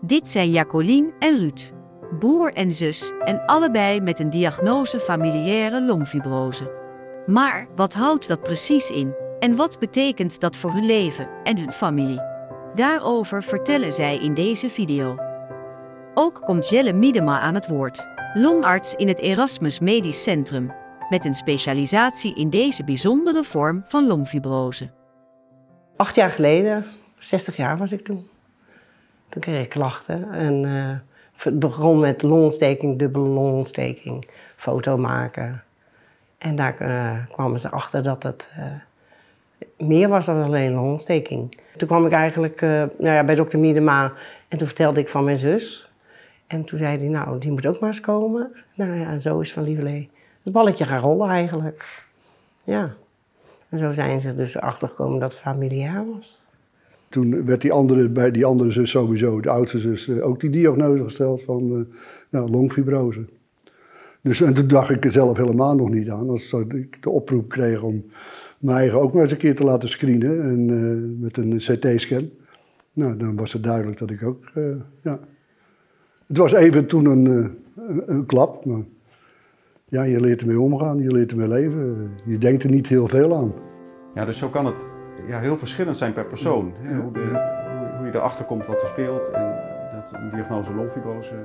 Dit zijn Jacqueline en Ruud, broer en zus en allebei met een diagnose familiaire longfibrose. Maar wat houdt dat precies in en wat betekent dat voor hun leven en hun familie? Daarover vertellen zij in deze video. Ook komt Jelle Miedema aan het woord, longarts in het Erasmus Medisch Centrum, met een specialisatie in deze bijzondere vorm van longfibrose. 8 jaar geleden, 60 jaar was ik toen. Toen kreeg ik klachten en het begon met longontsteking, dubbele longontsteking, foto maken. En daar kwamen ze achter dat het meer was dan alleen longontsteking. Toen kwam ik eigenlijk bij dokter Miedema en toen vertelde ik van mijn zus. En toen zei hij, nou, die moet ook maar eens komen. Nou ja, en zo is van lieverlee het balletje gaan rollen eigenlijk. Ja. En zo zijn ze dus erachter gekomen dat het familiair was. Toen werd bij die andere zus sowieso, de oudste zus, ook die diagnose gesteld van longfibrose. Dus, en toen dacht ik er zelf helemaal nog niet aan. Als ik de oproep kreeg om mijn eigen ook maar eens een keer te laten screenen en, met een CT-scan. Nou, dan was het duidelijk dat ik ook, Het was even toen een klap, maar ja, je leert ermee omgaan, je leert ermee leven. Je denkt er niet heel veel aan. Ja, dus zo kan het heel verschillend zijn per persoon. Hè? Hoe je erachter komt wat er speelt en dat een diagnose longfibrose.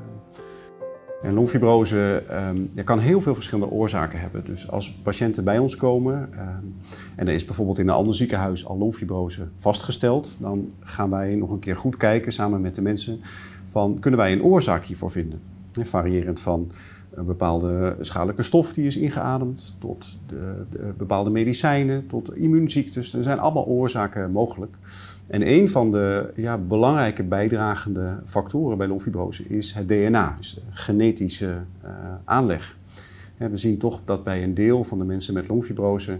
En longfibrose kan heel veel verschillende oorzaken hebben. Dus als patiënten bij ons komen en er is bijvoorbeeld in een ander ziekenhuis al longfibrose vastgesteld, dan gaan wij nog een keer goed kijken samen met de mensen van kunnen wij een oorzaak hiervoor vinden. Variërend van een bepaalde schadelijke stof die is ingeademd, tot bepaalde medicijnen, tot immuunziektes. Er zijn allemaal oorzaken mogelijk. En een van de belangrijke bijdragende factoren bij longfibrose is het DNA, dus de genetische aanleg. We zien toch dat bij een deel van de mensen met longfibrose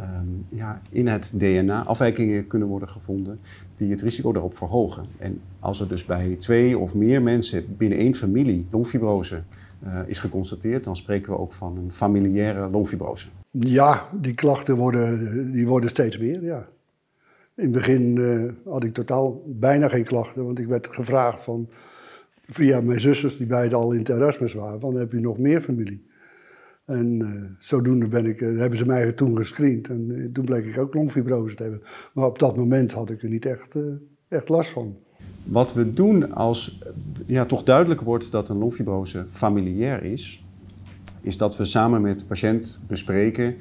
in het DNA afwijkingen kunnen worden gevonden die het risico daarop verhogen. En als er dus bij 2 of meer mensen binnen één familie longfibrose is geconstateerd, dan spreken we ook van een familiaire longfibrose. Ja, die klachten worden steeds meer, ja. In het begin had ik totaal bijna geen klachten, want ik werd gevraagd via mijn zusters die beide al in het Erasmus waren, van heb je nog meer familie? En zodoende hebben ze mij toen gescreend en toen bleek ik ook longfibrose te hebben. Maar op dat moment had ik er niet echt last van. Wat we doen als toch duidelijk wordt dat een longfibrose familiair is dat we samen met de patiënt bespreken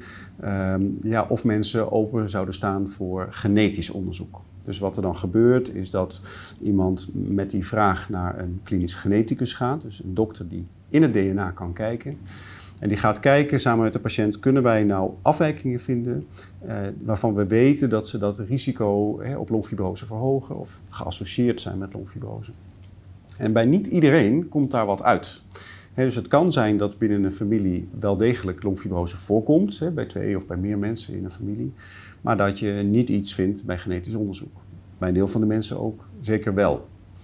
of mensen open zouden staan voor genetisch onderzoek. Dus wat er dan gebeurt is dat iemand met die vraag naar een klinisch geneticus gaat, dus een dokter die in het DNA kan kijken. En die gaat kijken samen met de patiënt, kunnen wij nou afwijkingen vinden waarvan we weten dat ze dat risico op longfibrose verhogen of geassocieerd zijn met longfibrose. En bij niet iedereen komt daar wat uit. Dus het kan zijn dat binnen een familie wel degelijk longfibrose voorkomt, bij 2 of bij meer mensen in een familie, maar dat je niet iets vindt bij genetisch onderzoek. Bij een deel van de mensen ook zeker wel.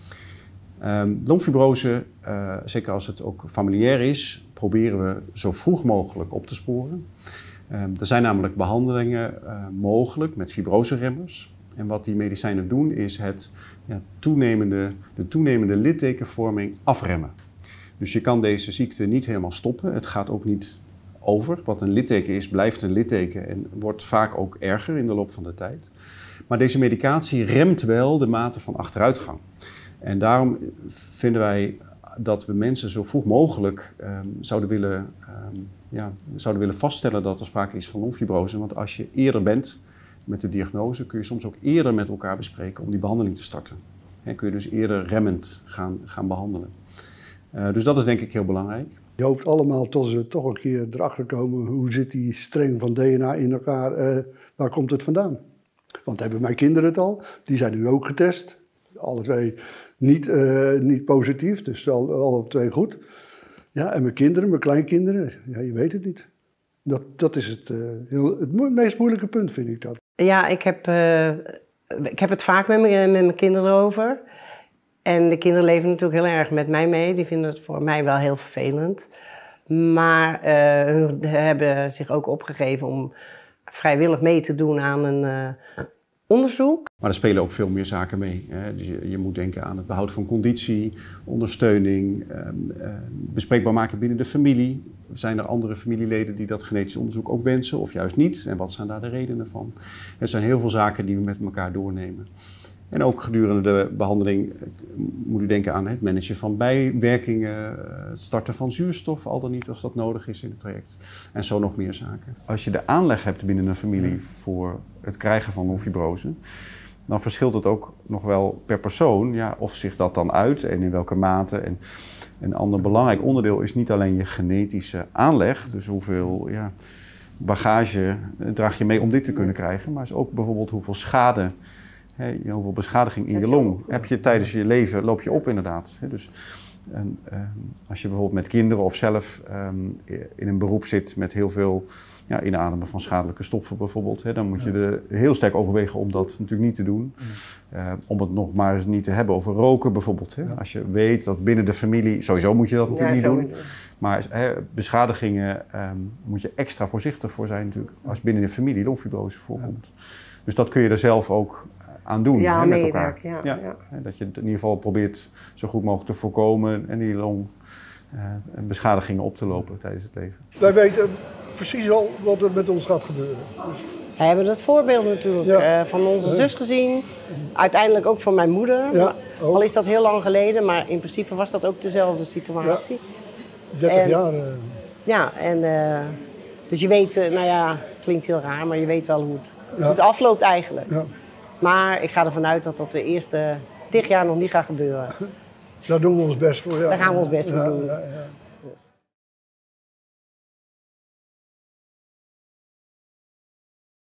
Longfibrose, zeker als het ook familiair is, proberen we zo vroeg mogelijk op te sporen. Er zijn namelijk behandelingen mogelijk met fibroseremmers. En wat die medicijnen doen is de toenemende littekenvorming afremmen. Dus je kan deze ziekte niet helemaal stoppen. Het gaat ook niet over. Wat een litteken is, blijft een litteken en wordt vaak ook erger in de loop van de tijd. Maar deze medicatie remt wel de mate van achteruitgang. En daarom vinden wij dat we mensen zo vroeg mogelijk zouden willen vaststellen dat er sprake is van longfibrose. Want als je eerder bent met de diagnose, kun je soms ook eerder met elkaar bespreken om die behandeling te starten. En kun je dus eerder remmend gaan behandelen. Dus dat is denk ik heel belangrijk. Je hoopt allemaal tot ze toch een keer erachter komen, hoe zit die streng van DNA in elkaar, waar komt het vandaan? Want hebben mijn kinderen het al, die zijn nu ook getest. Alle 2 niet positief, dus alle 2 goed. Ja, en mijn kinderen, mijn kleinkinderen, ja, je weet het niet. Dat is het meest moeilijke punt, vind ik dat. Ja, ik heb het vaak met mijn kinderen over. En de kinderen leven natuurlijk heel erg met mij mee. Die vinden het voor mij wel heel vervelend. Maar hun hebben zich ook opgegeven om vrijwillig mee te doen aan onderzoek. Maar er spelen ook veel meer zaken mee. Hè? Dus je moet denken aan het behoud van conditie, ondersteuning, bespreekbaar maken binnen de familie. Zijn er andere familieleden die dat genetisch onderzoek ook wensen of juist niet? En wat zijn daar de redenen van? Er zijn heel veel zaken die we met elkaar doornemen. En ook gedurende de behandeling moet u denken aan het managen van bijwerkingen, het starten van zuurstof, al dan niet als dat nodig is in het traject. En zo nog meer zaken. Als je de aanleg hebt binnen een familie voor het krijgen van longfibrose, dan verschilt het ook nog wel per persoon, ja, of zich dat dan uit en in welke mate. En een ander belangrijk onderdeel is niet alleen je genetische aanleg, dus hoeveel bagage draag je mee om dit te kunnen krijgen, maar is ook bijvoorbeeld hoeveel schade, hoeveel beschadiging in je long heb je tijdens je leven, loop je op inderdaad. Dus als je bijvoorbeeld met kinderen of zelf in een beroep zit met heel veel inademen van schadelijke stoffen bijvoorbeeld, dan moet je er heel sterk overwegen om dat natuurlijk niet te doen. Om het nog maar eens niet te hebben over roken bijvoorbeeld. Als je weet dat binnen de familie, sowieso moet je dat natuurlijk niet doen. Maar beschadigingen moet je extra voorzichtig voor zijn natuurlijk als binnen de familie longfibrose voorkomt. Dus dat kun je er zelf ook aan doen met elkaar. Dat je het in ieder geval probeert zo goed mogelijk te voorkomen en die longbeschadigingen op te lopen tijdens het leven. Wij weten precies al wat er met ons gaat gebeuren. Dus... We hebben dat voorbeeld natuurlijk van onze zus gezien. Uiteindelijk ook van mijn moeder. Ja, al is dat heel lang geleden, maar in principe was dat ook dezelfde situatie. 30 jaar. Ja, dus je weet, het klinkt heel raar, maar je weet wel hoe het afloopt eigenlijk. Ja. Maar ik ga ervan uit dat dat de eerste 10 jaar nog niet gaat gebeuren. Daar doen we ons best voor. Ja. Daar gaan we ons best voor doen. Ja.